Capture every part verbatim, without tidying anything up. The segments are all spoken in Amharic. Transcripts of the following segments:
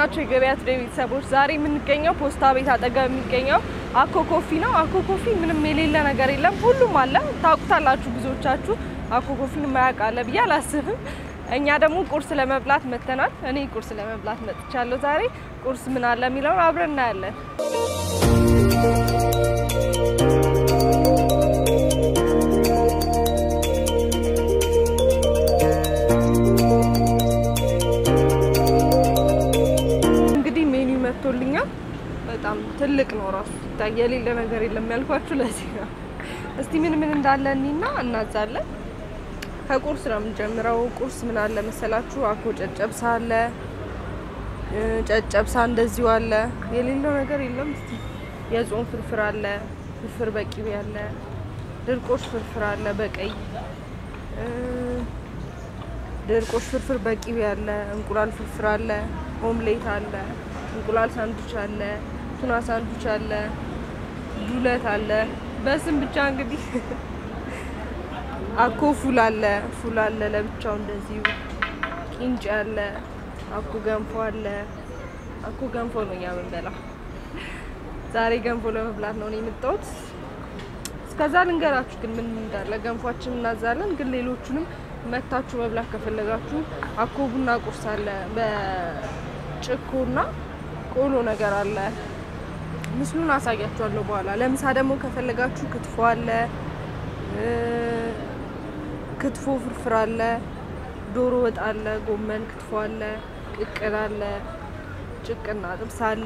ናችሁ የገበያ ትሬ ቤተሰቦች ዛሬ የምንገኘው ፖስታ ቤት አጠገብ የሚገኘው አኮ ኮፊ ነው አኮ ኮፊ ምንም የሌለ ነገር የለም ሁሉም አለ ታውቁታላችሁ ብዙዎቻችሁ አኮ ኮፊን ማያውቅ አለ ብዬ አላስብም እኛ ደግሞ ቁርስ ለመብላት መተናል እኔ ቁርስ ለመብላት መጥቻለሁ ዛሬ ቁርስ ምን አለ የሚለው አብረን እናያለን መጥቶልኛል በጣም ትልቅ ነው ራሱ ታየሌለ ነገር የለም ያልኳችሁ ለዚህ ነው እስቲ ምን ምን እንዳለ እኒና እናዛለን ከቁርስ ነው የምንጀምረው ቁርስ ምን አለ መሰላችሁ አኮ ጨጨብሳ አለ ጨጨብሳ እንደዚሁ አለ የሌለው ነገር የለም እስቲ የጾም ፍርፍር አለ ፍርፍር በቂቤ አለ ድርቆሽ ፍርፍር አለ በቀይ ድርቆሽ ፍርፍር በቂቤ አለ እንቁላል ፍርፍር አለ ኦምሌት አለ እንቁላል ሳንዱች አለ ቱና ሳንዱች አለ ዱለት አለ በስም ብቻ እንግዲህ አኮ ፉል አለ ፉል አለ ለብቻው እንደዚሁ ቂንጭ አለ አኮ ገንፎ አለ አኮ ገንፎ ነው ያመንበላው ዛሬ ገንፎ ለመብላት ነው የመጣሁት እስከዛ ልንገራችሁ ግን ምን እንዳለ ገንፎአችን እናዛለን ግን ሌሎቹንም መታችሁ መብላት ከፈለጋችሁ አኮ ቡና ቁርስ አለ በጭኮና ቆሎ ነገር አለ ምስሉን አሳያችኋለሁ በኋላ ለምሳ ደግሞ ከፈለጋችሁ ክትፎ አለ ክትፎ ፍርፍር አለ ዶሮ ወጥ አለ ጎመን ክትፎ አለ ቅቅል አለ ጭቅና ጥብስ አለ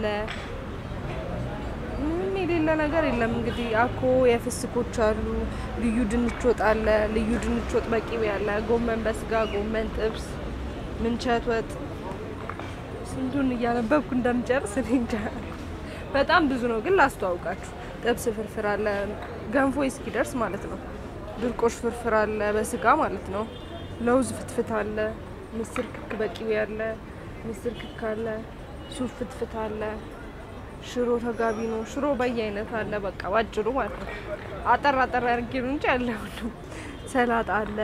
ምን የሌለ ነገር የለም እንግዲህ አኮ የፍስኮች አሉ ልዩ ድንች ወጥ አለ ልዩ ድንች ወጥ በቂቤ አለ ጎመን በስጋ ጎመን ጥብስ ምንቸት ወጥ እንዱን ያነበብኩ እንደምጨርስ እንጃ በጣም ብዙ ነው ግን ላስተዋውቃችሁ ጥብስ ፍርፍር አለ ገንፎ እስኪደርስ ማለት ነው ድርቆሽ ፍርፍር አለ በስጋ ማለት ነው ለውዝ ፍትፍት አለ ምስር ክክ በቂቤ አለ ምስር ክክ አለ ሱፍ ፍትፍት አለ ሽሮ ተጋቢ ነው ሽሮ በየአይነት አለ በቃ ባጭሩ ማለት ነው አጠር አጠር አድርጌ ነው እንጂ አለ ሁሉ ሰላጣ አለ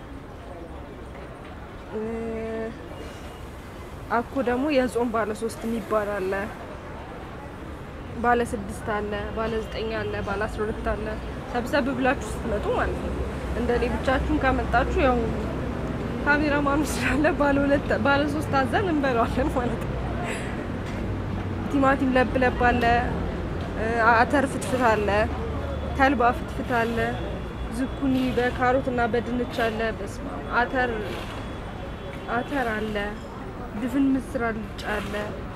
አኮ ደግሞ የጾም ባለ ሶስት የሚባል አለ ባለ ስድስት አለ ባለ ዘጠኝ አለ ባለ አስራ ሁለት አለ ሰብሰብ ብላችሁ ስትመጡ ማለት ነው እንደኔ ብቻችሁን ካመጣችሁ ያው ካሜራማኑ ስላለ ባለ ሁለት ባለ ሶስት አዘን እንበላለን ማለት ነው ቲማቲም ለብ ለብ አለ አተር ፍትፍት አለ ተልባ ፍትፍት አለ ዝኩኒ በካሮትና በድንች አለ በስማ አተር አተር አለ ድፍን ምስር አለ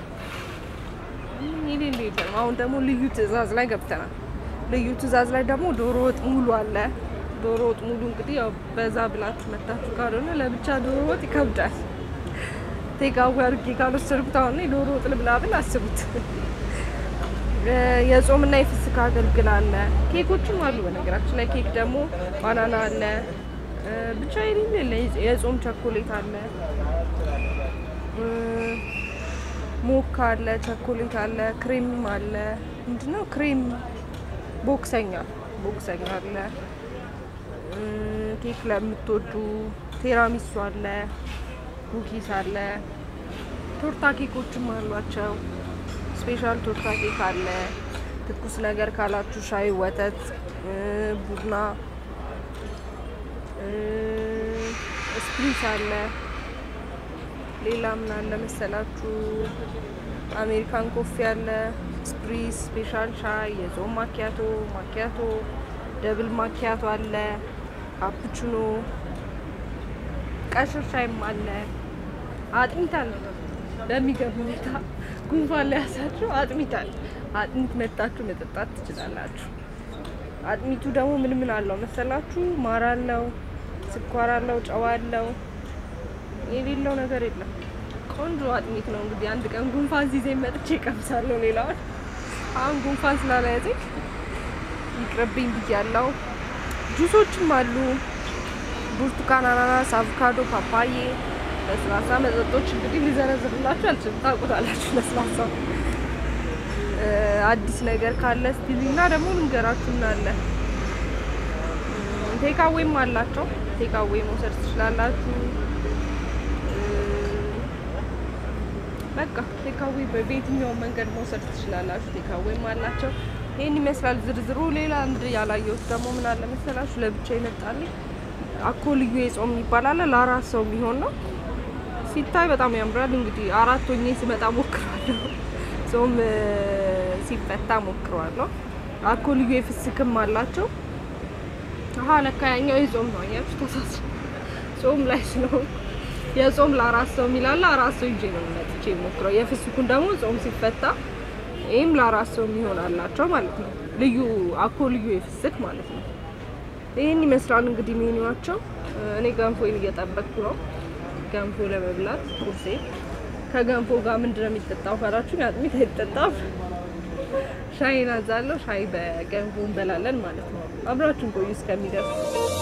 ምን ይሌለ አሁን ደግሞ ልዩ ትዕዛዝ ላይ ገብተናል ልዩ ትዕዛዝ ላይ ደግሞ ዶሮ ወጥ ሙሉ አለ ዶሮ ወጥ ሙሉ እንግዲህ ያው በዛ ብላችሁ መታችሁ ካልሆነ ለብቻ ዶሮ ወጥ ይከብዳል ቴካው አርጊ ካልወሰድኩት አሁን ዶሮ ወጥ ልብላ ብል አስቡት የጾምና የፍስክ አገልግል አለ ኬኮችም አሉ በነገራችን ላይ ኬክ ደግሞ ባናና አለ ብቻ ይሌለ የጾም ቸኮሌት አለ ሞካ አለ ቸኮሌት አለ ክሬም አለ ምንድነው ክሬም ቦክሰኛ ቦክሰኛ አለ ኬክ ለምትወዱ ቲራሚሱ አለ ኩኪስ አለ ቶርታ ኬኮችም አሏቸው ስፔሻል ቶርታ ኬክ አለ ትኩስ ነገር ካላችሁ ሻይ ወተት ቡና ስፕሪስ አለ ሌላ ምን አለ መሰላችሁ አሜሪካን ኮፊ አለ ስፕሪስ ስፔሻል ሻይ የጾም ማኪያቶ ማኪያቶ ደብል ማኪያቶ አለ ካፑቺኖ ቀሽር ሻይም አለ አጥሚት አለ በሚገርም ሁኔታ ጉንፋን ላይ ያሳችሁ አጥሚት አለ አጥሚት መጣችሁ መጠጣት ትችላላችሁ አጥሚቱ ደግሞ ምን ምን አለው መሰላችሁ ማር አለው ስኳር አለው ጨው አለው የሌለው ነገር የለም ቆንጆ አጥሚት ነው እንግዲህ አንድ ቀን ጉንፋን ሲይዘኝ መጥቼ ቀምሳለሁ ሌላው አሁን ጉንፋን ስላላያዘኝ ይቅርብኝ ብያለሁ ጁሶችም አሉ ብርቱካን አናናስ አቮካዶ ፓፓዬ ለስላሳ መጠጦች እንግዲህ ሊዘረዝርላችሁ አልችልም ታውቁታላችሁ ለስላሳ አዲስ ነገር ካለ ስቲልና ደግሞ እንገራችሁና አለ ቴካዌም አላቸው ቴካዌ መውሰድ ትችላላችሁ በቃ ቴካዌ በቤትኛው መንገድ መውሰድ ትችላላችሁ ቴካዌም አላቸው ይሄን ይመስላል ዝርዝሩ ሌላ አንድ ያላየሁት ደግሞ ምን አለ መሰላችሁ ለብቻ ይመጣል አኮ ልዩ የጾም ይባላል ለአራት ሰው የሚሆን ነው ሲታይ በጣም ያምራል እንግዲህ አራት ሆኜ ስመጣ ሞክራለሁ ጾም ሲፈታ ሞክራለሁ አኮ ልዩ የፍስክም አላቸው አሃ ለካ ያኛው የጾም ነው ያቺ ተሳስ ጾም ላይ ነው የጾም ለአራት ሰው ሚላል አራት ሰው ይዤ ነው መጥቼ ሞክረው የፍስኩን ደግሞ ጾም ሲፈታ ኤም ለአራት ሰው የሚሆን አላቸው ማለት ነው ልዩ አኮ ልዩ የፍስክ ማለት ነው ይሄን ይመስላል እንግዲህ ሜኑዋቸው እኔ ገንፎን እየጠበቅኩ ነው ገንፎ ለመብላት ቁርሴ ከገንፎ ጋር ምንድነው የሚጠጣው ካላችሁ አጥሚት አይጠጣም ሻይ ናዛለው ሻይ በገንፎ እንበላለን ማለት ነው አብራችሁን ቆዩ እስከሚደርስ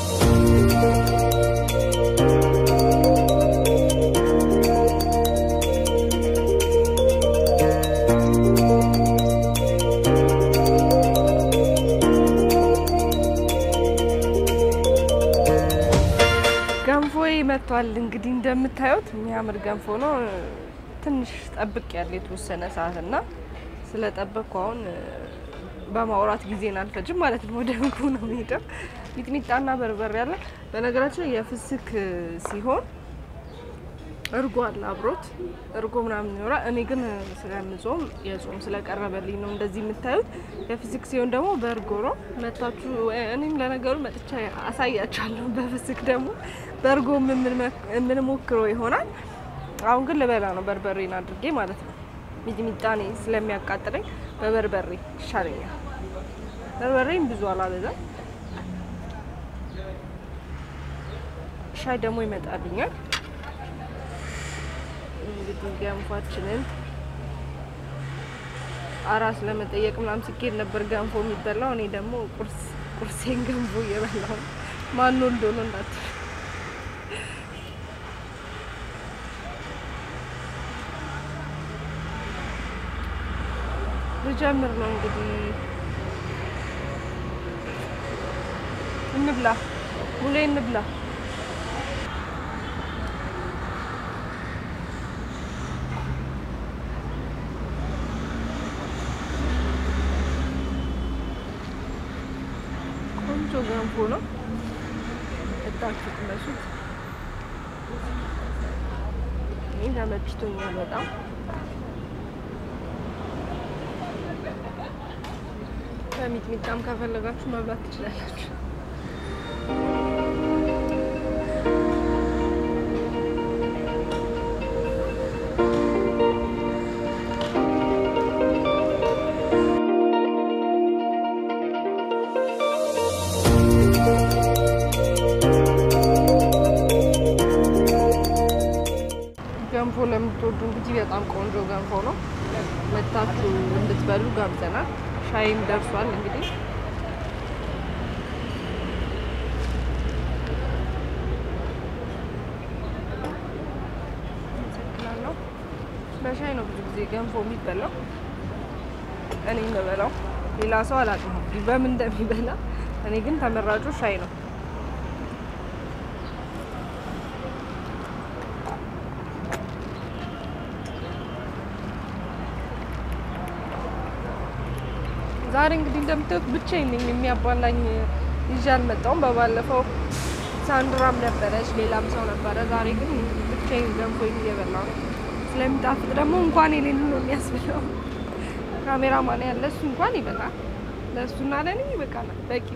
ገንፎይ መጥቷል እንግዲህ እንደምታዩት የሚያምር ገንፎ ነው ትንሽ ጠብቅ ያለ የተወሰነ ሰዓትና ስለጠበቅኩ አሁን በማውራት ጊዜን አልፈጅም ማለት ነው ወደ ገንፎ ነው የሚሄደው ሚጥሚጣና በርበሬ ያለ በነገራችን የፍስክ ሲሆን እርጎ አለ አብሮት እርጎ ምናምን ይኖራል እኔ ግን ስለምጾም የጾም ስለቀረበልኝ ነው እንደዚህ የምታዩት የፍስክ ሲሆን ደግሞ በርጎ ነው መጣችሁ እኔም ለነገሩ መጥቻ አሳያችኋለሁ በፍስክ ደግሞ በርጎ ምን ምን ሞክሮ ይሆናል አሁን ግን ለበላ ነው በርበሬን አድርጌ ማለት ነው ሚጥሚጣኔ ስለሚያቃጥለኝ በበርበሬ ይሻለኛል በርበሬም ብዙ አላበዛም ሻይ ደግሞ ይመጣልኛል እንግዲህ ገንፏችንን አራስ ለመጠየቅ ምናምን ሲኬድ ነበር ገንፎ የሚበላው እኔ ደግሞ ቁርስ ቁርሴን ገንፎ እየበላሁ ማን ወልዶ ነው እንዳት ልጀምር ነው እንግዲህ እንብላ ሙሌ እንብላ ቆንጆ ገንፎ ነው እጣችሁ መስት ይሄ ተመችቶኛል በጣም ሚጥሚጣም ከፈለጋችሁ መብላት ትችላላችሁ ገንፎ ለምትወዱ እንግዲህ በጣም ቆንጆ ገንፎ ነው መጣችሁ እንድትበሉ ጋብዘናል ሻይም ደርሷል እንግዲህ ተከላለው በሻይ ነው ብዙ ጊዜ ገንፎ የሚበላው እኔ የምበላው ሌላ ሰው አላውቅም በምን እንደሚበላ እኔ ግን ተመራጩ ሻይ ነው ዛሬ እንግዲህ እንደምታዩት ብቻዬን ነኝ የሚያባላኝ ይጃል መጣው በባለፈው ሳንድራም ነበረች ሌላም ሰው ነበረ ዛሬ ግን ብቻዬን ገንፎ እየበላሁ ስለሚጣፍጥ ደግሞ እንኳን የሌሉ ነው የሚያስበላው ካሜራማን ያለ እሱ እንኳን ይበላል ለሱና ለኔ ይበቃል በቂ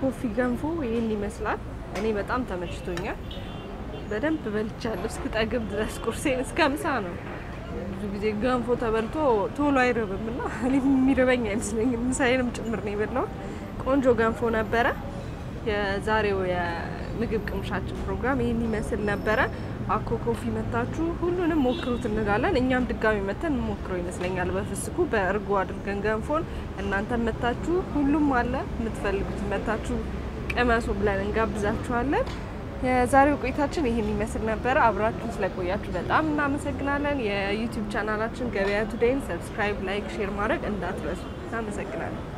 ኮፊ ገንፎ ይሄን ይመስላል እኔ በጣም ተመችቶኛል በደንብ በልቻለሁ እስክጠግብ ድረስ ቁርሴን እስከ ምሳ ነው ብዙ ጊዜ ገንፎ ተበልቶ ቶሎ አይረብምና እኔ የሚረበኝ አይመስለኝም ምሳዬንም ጭምር ነው የበላው ቆንጆ ገንፎ ነበረ የዛሬው የምግብ ቅምሻችን ፕሮግራም ይሄን ይመስል ነበረ አኮ ኮፊ መታችሁ ሁሉንም ሞክሩት እንላለን እኛም ድጋሚ መተን ሞክረው ይመስለኛል በፍስኩ በእርጎ አድርገን ገንፎን እናንተም መታችሁ ሁሉም አለ የምትፈልጉት መታችሁ ቀመሱ ብለን እንጋብዛችኋለን የዛሬው ቆይታችን ይሄን ይመስል ነበር አብራችሁ ስለቆያችሁ በጣም እናመሰግናለን የዩቲዩብ ቻናላችን ገበያ ቱዴይን ሰብስክራይብ ላይክ ሼር ማድረግ እንዳትረሱ እናመሰግናለን